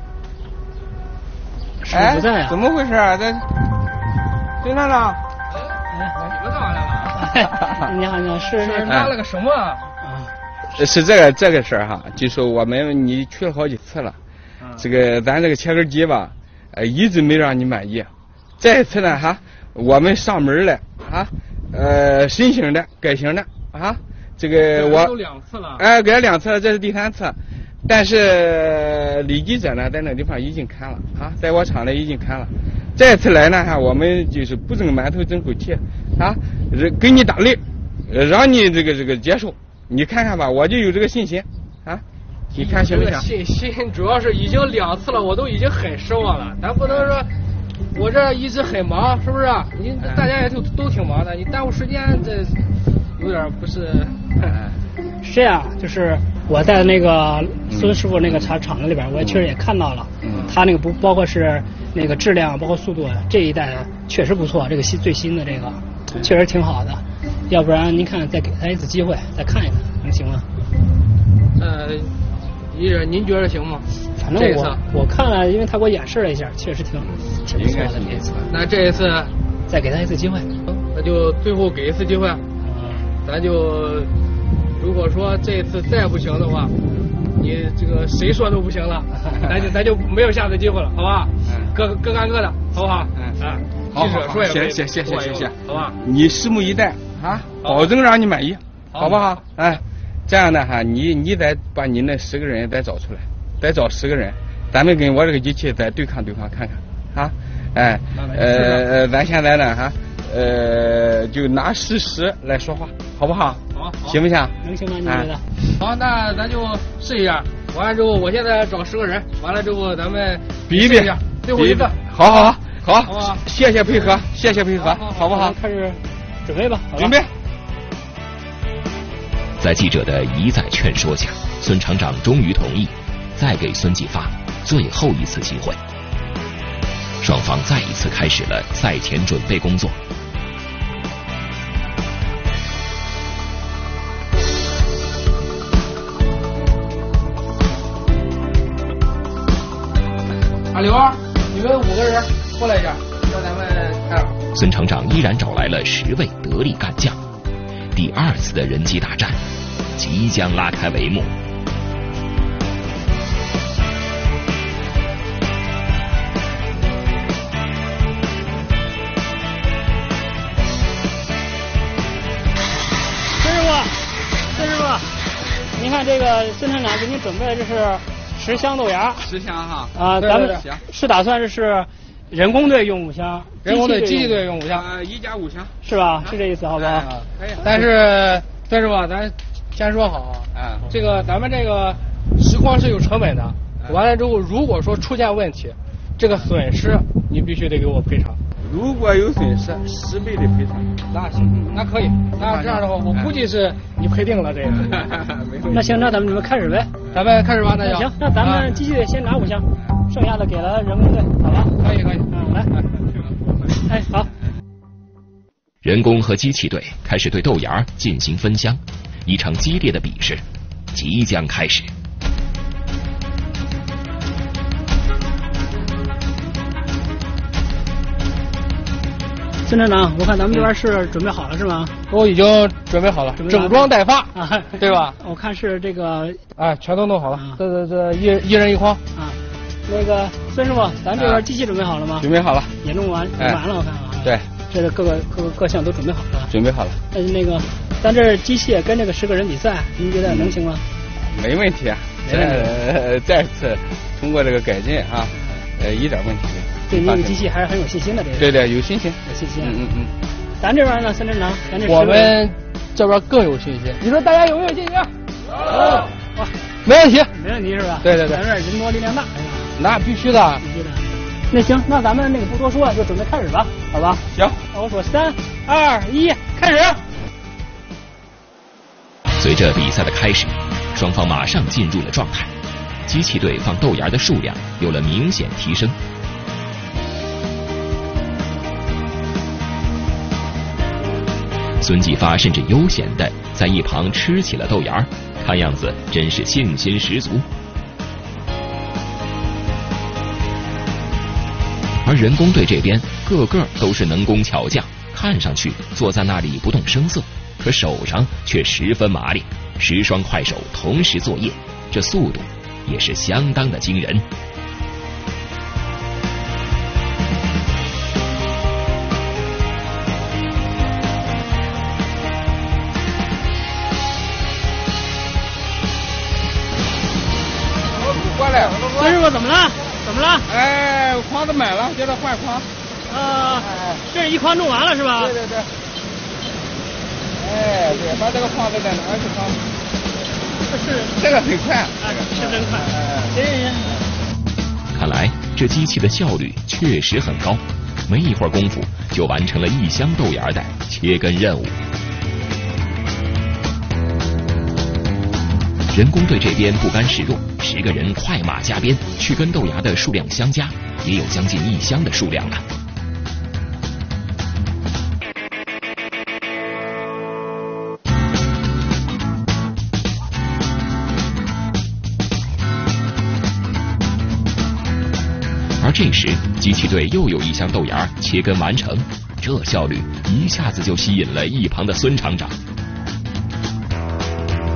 哎，不在啊？ 怎么回事啊？这孙厂长。 哎，你们干嘛来了？你好，你好，是是拉了个什么？啊， 是这个这个事儿哈，就说我们你去了好几次了，嗯、这个咱这个切根机吧，呃，一直没让你满意。这次呢哈，我们上门了啊，呃，申请的改型的啊。这个我都两次了， 哎，改了两次了，这是第三次，但是李记者呢在那地方已经看了啊，在我厂里已经看了。这次来呢哈，我们就是不蒸馒头争口气啊，给你打擂，让你这个这个接受，你看看吧，我就有这个信心啊，你看行不行？ 信心主要是已经两次了，我都已经很失望了，咱不能说我这一直很忙，是不是？你大家也都都挺忙的，你耽误时间这。有点不是， 是这样，就是我在那个孙师傅那个厂厂子里边，我也确实也看到了，嗯、他那个不包括是那个质量，包括速度，这一代确实不错，这个新最新的这个确实挺好的。要不然您看再给他一次机会，再看一看，能行吗？ 呃，医生您觉得行吗？ 反正我我看了，因为他给我演示了一下，确实挺挺不错的这一次。 那这一次再给他一次机会， 那就最后给一次机会。咱就如果说这次再不行的话，你这个谁说都不行了，咱就咱就没有下次机会了，好吧？各各干各的，好不好？嗯啊，记者说也谢谢谢谢谢谢， 好吧？ 你拭目以待啊，保证让你满意，好不好？哎，这样的哈，你你再把你那十个人再找出来，再找十个人，咱们跟我这个机器再对抗对抗看看啊，哎，呃，咱现在呢哈。呃，就拿事实来说话，好不好？ 好， 行不行？ 能行吗？你觉得？ 好，那咱就试一下。完了之后，我现在找十个人，完了之后咱们比一比， 最后一个。 好好好，好，谢谢配合，谢谢配合，好不好？ 开始准备吧， 准备。 在记者的一再劝说下，孙厂长终于同意，再给孙继发最后一次机会。双方再一次开始了赛前准备工作。 阿刘，你们五个人过来一下，让咱们看。 孙厂长依然找来了十位得力干将，第二次的人机大战即将拉开帷幕。 孙师傅，孙师傅，您看这个孙厂长给您准备的这是十箱豆芽， 十箱哈啊，咱们是打算这是人工队用五箱， 人工队机器队用五箱， 呃，一家五箱， 是吧？是这意思，好不好？ 可以。 但是孙师傅，咱先说好啊，这个咱们这个实况是有成本的，完了之后如果说出现问题，这个损失你必须得给我赔偿。 如果有损失，十倍的赔偿。 那行，那可以。那这样的话，我估计是你赔定了这个。 那行，那咱们准备开始呗。 咱们开始吧，那就。 行，那咱们机器队先拿五箱，剩下的给了人工队，好吧？ 可以可以。 嗯，来。哎，好。 人工和机器队开始对豆芽进行分箱，一场激烈的比试即将开始。 孙厂长，我看咱们这边是准备好了是吗？ 都已经准备好了，整装待发啊，对吧？ 我看是这个， 哎，全都弄好了，这这这一一人一筐啊。那个孙师傅，咱这边机器准备好了吗？ 准备好了， 也弄完弄完了，我看啊。 对， 这个各个各个各项都准备好了。 准备好了。 呃，那个，咱这机器跟这个十个人比赛，您觉得能行吗？ 没问题啊，这再次通过这个改进啊，呃，一点问题没有。 对那个机器还是很有信心的，这个。 对对，有信心， 有信心。 嗯嗯嗯。 咱这边呢，孙厂长，咱这我们这边更有信心。你说大家有没有信心？ 有。哇， 没问题。 没问题是吧？ 对对对。 咱这人多力量大，是吧？ 那必须的。 必须的。那行，那咱们那个不多说，就准备开始吧，好吧？ 行。 那我说三二一，开始。 随着比赛的开始，双方马上进入了状态，机器队放豆芽的数量有了明显提升。孙继发甚至悠闲地在一旁吃起了豆芽，看样子真是信心十足。而人工队这边个个都是能工巧匠，看上去坐在那里不动声色，可手上却十分麻利，十双快手同时作业，这速度也是相当的惊人。 过来， 孙师傅怎么了？怎么了？ 哎，筐子满了，叫他换筐。 啊，这是一筐弄完了是吧？ 对对对。哎，对，把这个筐子再拿去筐。 这是这个很快， 啊，是真快。行行行。 看来这机器的效率确实很高，没一会儿功夫就完成了一箱豆芽的切根任务。人工队这边不甘示弱，十个人快马加鞭，去跟豆芽的数量相加，也有将近一箱的数量了。而这时，机器队又有一箱豆芽切根完成，这效率一下子就吸引了一旁的孙厂长。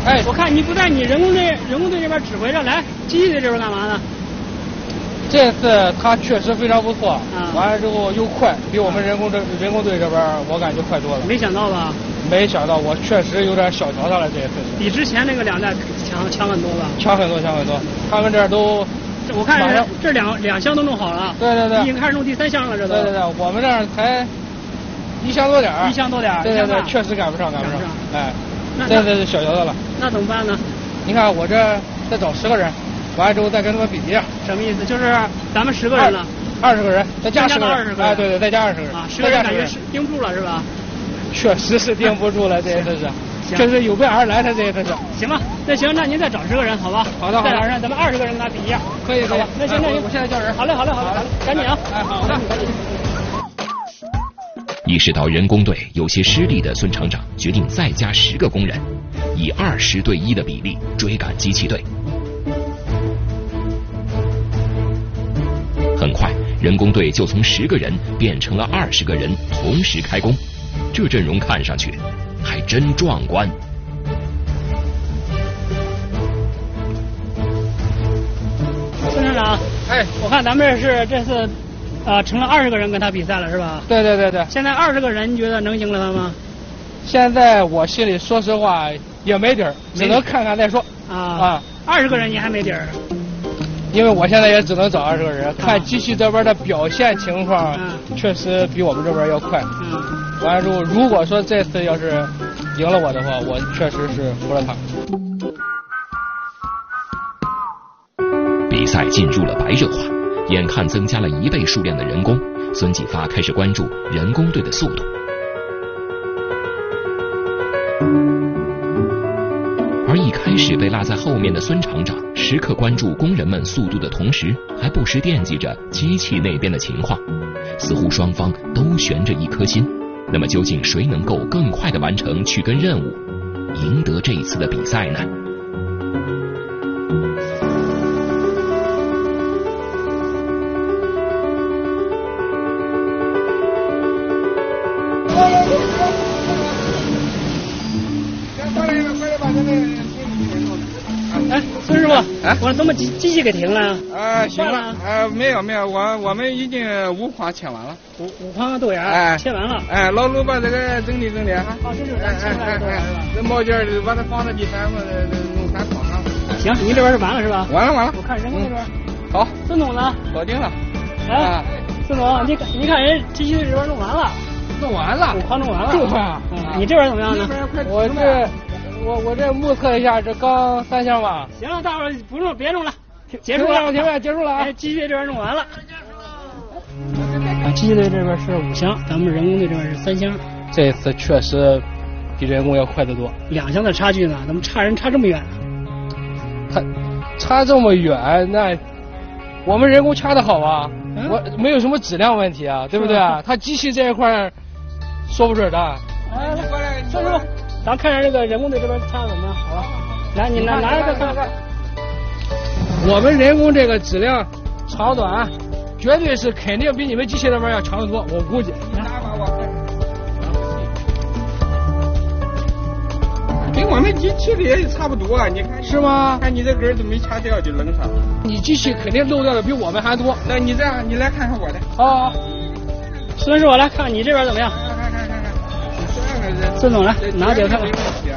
哎，我看你不在你人工队人工队这边指挥着，来机器队这边干嘛呢？ 这次他确实非常不错，啊、完了之后又快，比我们人工队人工队这边我感觉快多了。 没想到吧？ 没想到，我确实有点小瞧他了这一次。 比之前那个两代强强很多吧？ 强很多，强很多。他们这儿都， 我看这这两两箱都弄好了。 对对对。 已经开始弄第三箱了，这都。 对对对，我们这儿才一箱多点儿。 一箱多点儿。 对对对，确实赶不上，赶不上。哎，这次是小瞧他了。 那怎么办呢？ 你看我这再找十个人。完了之后再跟他们比一下， 什么意思？就是咱们十个人了， 二十个人，再加十个人， 哎，对对，再加二十个人， 啊，十个人感觉是盯不住了是吧？ 确实是盯不住了，这一次是，确实有备而来，他这一次是。 行吧，那行，那您再找十个人，好吧？ 好的，好的， 再找人，咱们二十个人跟他比一下， 可以，可以。 那行，那我现在叫人。 好嘞，好嘞，好嘞，好嘞，赶紧啊！ 哎，好的。 意识到人工队有些失利的孙厂长决定再加十个工人，以二十对一的比例追赶机器队。很快，人工队就从十个人变成了二十个人，同时开工。这阵容看上去还真壮观。 孙厂长， 哎， 我看咱们这是这次，呃，成了二十个人跟他比赛了，是吧？ 对对对对。 现在二十个人，你觉得能赢了他吗？ 现在我心里说实话也没底儿，只能看看再说。 啊啊，二十个人你还没底儿。 因为我现在也只能找二十个人，看机器这边的表现情况， 嗯、 确实比我们这边要快。 嗯， 完了之后，如果说这次要是赢了我的话，我确实是服了他。 比赛进入了白热化，眼看增加了一倍数量的人工，孙继发开始关注人工队的速度。而一开始被落在后面的孙厂长，时刻关注工人们速度的同时，还不时惦记着机器那边的情况，似乎双方都悬着一颗心。那么究竟谁能够更快地完成去根任务，赢得这一次的比赛呢？ 哎，孙师傅，哎，我怎么机机器给停了？ 啊，行了，呃，没有没有，我我们已经五筐切完了， 五五筐豆芽，哎，切完了。 哎，老陆把这个整理整理哈。 哦，这就是咱切完的豆芽是吧？ 这毛尖儿把它放到第三个弄三筐上。 行，您这边是完了是吧？ 完了完了。 我看人工这边。 好。 孙总呢？ 搞定了。 哎，孙总，你你看人机器这边弄完了。 弄完了。 五筐弄完了。 这么快？ 嗯，你这边怎么样呢？ 我这。我我这目测一下，这刚三箱吧。 行了，大伙儿不用别弄了，结束了， 停了，结束了啊！ 哎，机械这边弄完了。啊，机械队这边是五箱，咱们人工队这边是三箱。 这次确实比人工要快得多。 两箱的差距呢？怎么差人差这么远？ 差差这么远，那我们人工掐得好啊，嗯、我没有什么质量问题啊，对不对啊？他机器这一块说不准的。 哎，来过来，孙师傅。咱看看这个人工队这边掐怎么样？好吧，来，你拿拿着看看。 我们人工这个质量长短，绝对是肯定比你们机器那边要强得多，我估计。 跟我们机器的也差不多，你看是吗？ 看你这根都没掐掉就扔上了。 你机器肯定漏掉的比我们还多。 那你这样，你来看看我的。 好， 孙师傅来看看你这边怎么样？ 看看看看。 孙总来，拿几个看看。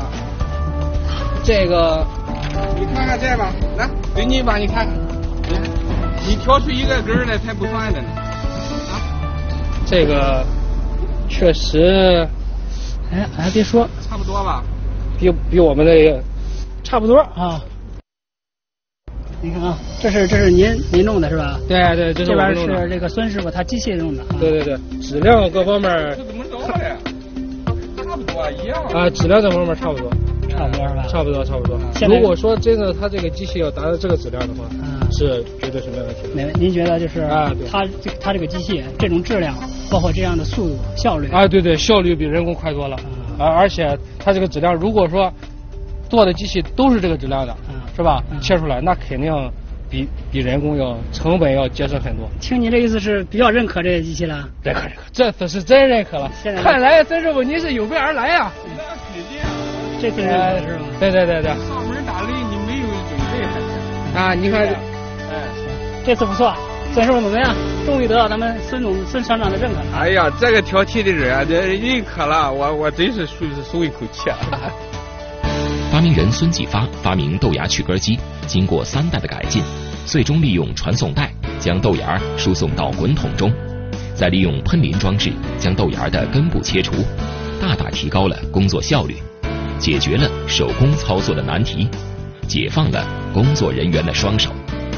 这个， 你看看这吧，来，给你吧，你看看，你挑出一个根来才不算的呢。啊， 这个确实， 哎，还别说， 差不多吧， 比比我们那个差不多啊。你看啊，这是这是您您弄的是吧？ 对对，这是这边是这个孙师傅他机械弄的。 对对对，质量各方面。 这怎么着的？差不多一样啊，质量这方面差不多， 差不多是吧？ 差不多，差不多。如果说真的它这个机器要达到这个质量的话， 嗯， 是绝对是没问题的。 没，您觉得就是啊，它这它这个机器这种质量，包括这样的速度、效率啊，对对，效率比人工快多了。啊，而且它这个质量，如果说做的机器都是这个质量的，嗯，是吧？切出来那肯定比比人工要成本要节省很多。 听你这意思是比较认可这个机器了？ 认可认可，这次是真认可了。看来孙师傅您是有备而来呀、啊。 这次是是吧？ 对对对对。 上门打雷你没有准备还是？ 啊，你看， 哎，这次不错，孙师傅怎么样？终于得到咱们孙总孙厂长的认可了。 哎呀，这个挑剔的人啊，这认可了，我我真是舒松一口气啊。 发明人孙继发发明豆芽去根机，经过三代的改进，最终利用传送带将豆芽输送到滚筒中，再利用喷淋装置将豆芽的根部切除，大大提高了工作效率，解决了手工操作的难题，解放了工作人员的双手。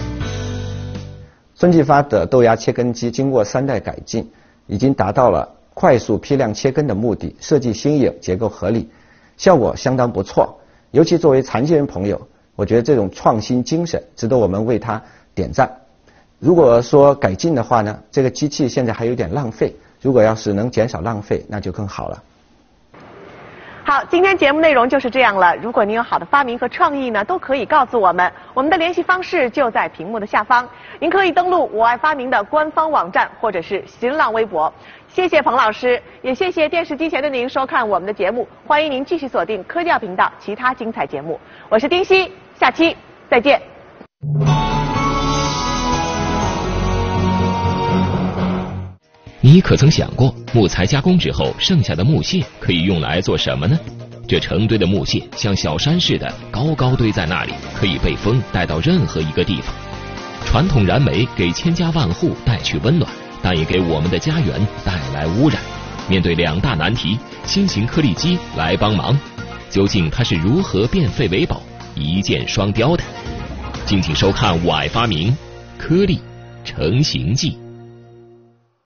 孙继发的豆芽切根机经过三代改进，已经达到了快速批量切根的目的，设计新颖，结构合理，效果相当不错。尤其作为残疾人朋友，我觉得这种创新精神值得我们为他点赞。如果说改进的话呢，这个机器现在还有点浪费，如果要是能减少浪费，那就更好了。 好，今天节目内容就是这样了。如果您有好的发明和创意呢，都可以告诉我们，我们的联系方式就在屏幕的下方。您可以登录我爱发明的官方网站或者是新浪微博。谢谢彭老师，也谢谢电视机前的您收看我们的节目。欢迎您继续锁定科教频道其他精彩节目。我是丁熙，下期再见。 你可曾想过，木材加工之后剩下的木屑可以用来做什么呢？这成堆的木屑像小山似的高高堆在那里，可以被风带到任何一个地方。传统燃煤给千家万户带去温暖，但也给我们的家园带来污染。面对两大难题，新型颗粒机来帮忙。究竟它是如何变废为宝，一箭双雕的？敬请收看《我爱发明》颗粒成型记。